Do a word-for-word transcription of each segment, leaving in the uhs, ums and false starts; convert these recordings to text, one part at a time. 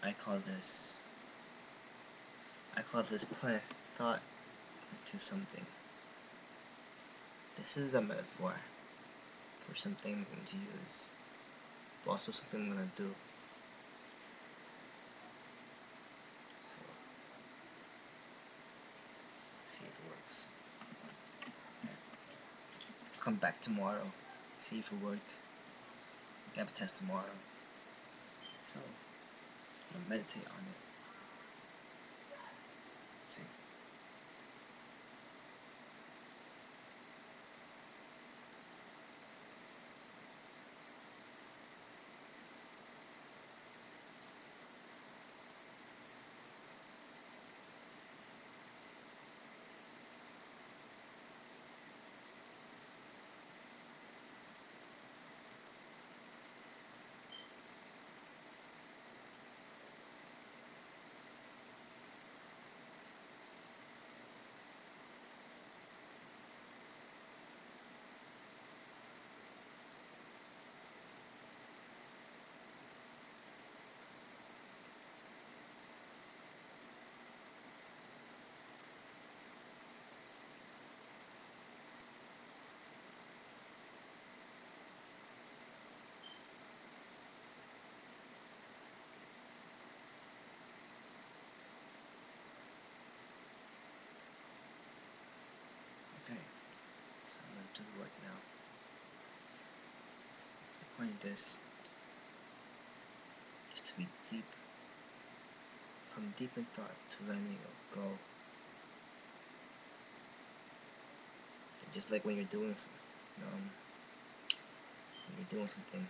I call this I call this put thought into something. This is a metaphor for something I'm going to use, but also something I'm going to do. So, see if it works. Come back tomorrow, see if it worked. I have a test tomorrow, so I'm gonna meditate on it. Let's see. Okay, so I'm going to do the work now. The point of this is to be deep, from deep in thought to letting it go. And just like when you're doing something, um, when you're doing something,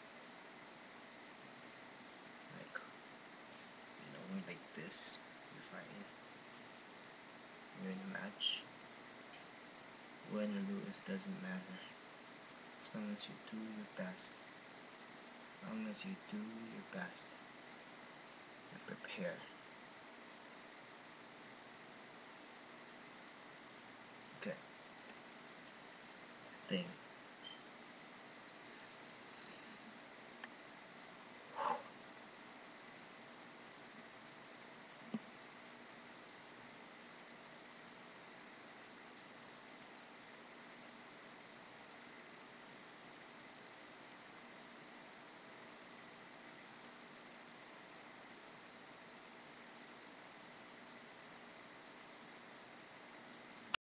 like, you know, when you're like this, you're fighting, you're in a match, win or lose, doesn't matter. As long as you do your best. As long as you do your best. And prepare. Okay. Thing.